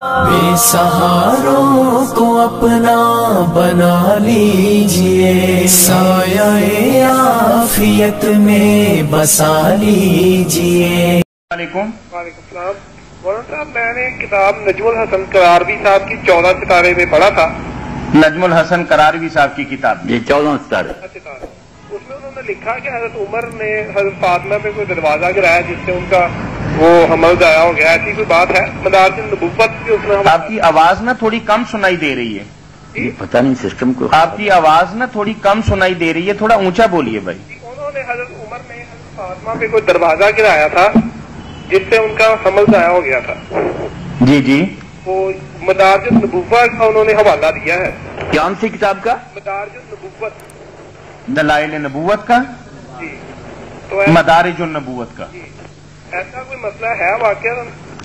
बेसहारों को अपना बना लीजिए, साये आफियत में बसा लीजिए। वालेकुम सलाम। मौलाना साहब, मैंने किताब नजमुल हसन करारवी साहब की 14 सितारे में पढ़ा था। नजमुल हसन करारवी साहब की किताब जी 14 सितारे। उसमें उन्होंने लिखा कि हजरत उमर ने हजरत फातिमा पे कोई दरवाजा गिराया जिससे उनका वो हमल जाया हो गया, ऐसी कोई बात है? मदारिज नबुव्वत की उसमें आपकी आवाज ना थोड़ी कम सुनाई दे रही है। पता नहीं सिस्टम को। आपकी आवाज ना थोड़ी कम सुनाई दे रही है, थोड़ा ऊंचा बोलिए भाई। उन्होंने हजरत उमर ने हजरत फातिमा पे कोई दरवाजा गिराया था जिससे उनका हमल जाया हो गया था। जी जी, वो मदारिज नबुव्वत का उन्होंने हवाला दिया है। कौन सी किताब का? मदारिज नबुव्वत, दलाइल नबुव्वत का जी। तो मदारिज नबुव्वत का ऐसा कोई मसला है वाकया?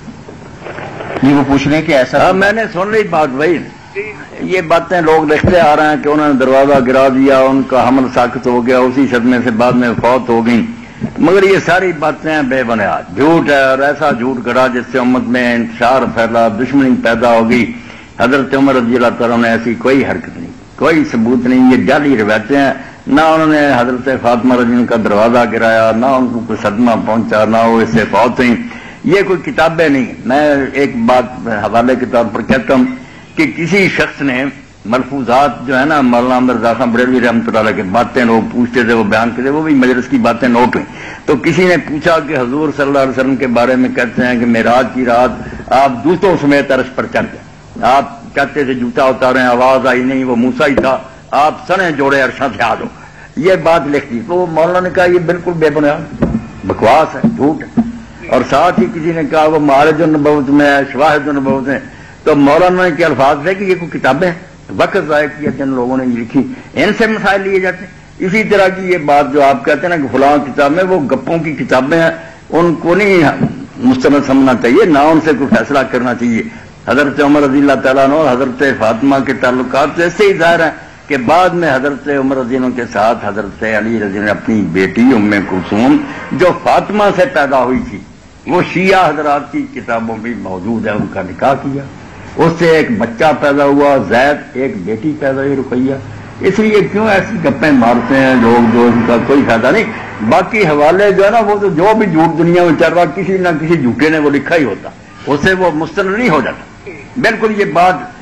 जी वो पूछ रहे हैं कि ऐसा। हाँ, मैंने सुन रही बात भाई। जी ये बातें लोग लिखते आ रहे हैं कि उन्होंने दरवाजा गिरा दिया, उनका हमल साकित हो गया, उसी सदमे से बाद में फौत हो गई। मगर ये सारी बातें बेबुनियाद झूठ है, और ऐसा झूठ गढ़ा जिससे उम्मत में इंतशार फैला, दुश्मनी पैदा हो गई। हजरत उमर रज़ी अल्लाह तआला ने ऐसी कोई हरकत नहीं, कोई सबूत नहीं। ये जाली रवायतें हैं। ना उन्होंने हजरत फातिमा रज़ी का दरवाजा गिराया, ना उनको कोई सदमा पहुंचा, ना वो इससे फौत हुई। ये कोई किताबें नहीं। मैं एक बात हवाले के तौर पर कहता हूं कि किसी शख्स ने मलफूजात जो है ना, मौलाना अहमद रज़ा खान बरेलवी रहमतुल्लाह अलैह के बातें लोग पूछते थे, वो बयान करते, वो भी मजलिस की बातें नोट हुई। तो किसी ने पूछा कि हुजूर सल्लल्लाहु अलैहि वसल्लम के बारे में कहते हैं कि मेराज की रात आप जूतों समेत अर्श पर चढ़ गए। आप कहते थे जूता उतारें, आवाज आई नहीं, वो मूसा ही था, आप सने जोड़े अरशा से आ जाओ। ये बात लिख दी। तो मौलाना ने कहा ये बिल्कुल बेबुनियाद बकवास है, झूठ है। और साथ ही किसी ने कहा वो मारिज नबुव्वत में है, शवाहिद नबुव्वत में। तो मौलाना के अल्फाज थे कि ये कोई किताबें वक्त ज़ाया किया जिन लोगों ने लिखी, इनसे मसाइल लिए जाते हैं। इसी तरह की ये बात जो आप कहते हैं ना कि फलां किताब में, वो गप्पों की किताबें हैं, उनको नहीं मुस्तनद समझना चाहिए, ना उनसे कोई फैसला करना चाहिए। हजरत उमर रज़ी अल्लाह तआला अन्हु और हजरत फातिमा के ताल्लुकात तो ऐसे ही ज़ाहिर है कि बाद में हजरत उमर रज़ी अल्लाह के साथ हजरत अली रज़ी ने अपनी बेटी उम्मे कुलसूम जो फातिमा से पैदा हुई थी, वो शिया हजरात की किताबों में मौजूद है, उनका निकाह किया, उससे एक बच्चा पैदा हुआ जैद, एक बेटी पैदा हुई रुकैया। इसलिए क्यों ऐसी गप्पें मारते हैं लोग जो इनका कोई फायदा नहीं। बाकी हवाले जो है ना, वो तो जो भी झूठ दुनिया में चल रहा किसी न किसी झूठे ने वो लिखा ही होता, उससे वो मुस्तनद नहीं हो जाता। बिल्कुल ये बात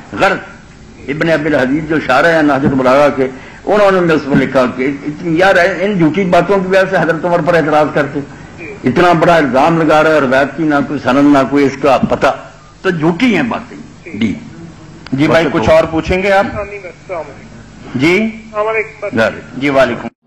गलत। इब्न अबिल हदीद जो शारे हैं नहजुल बलागा के, उन्होंने उस पर लिखा कि यार इन झूठी बातों की वजह से हजरत उमर पर एतराज करते, इतना बड़ा इल्जाम लगा रहे और रवायत की ना कोई सनद ना कोई इसका पता, तो झूठी हैं बातें। जी भाई कुछ और पूछेंगे आप? नहीं, जी जी जी वालेकुम।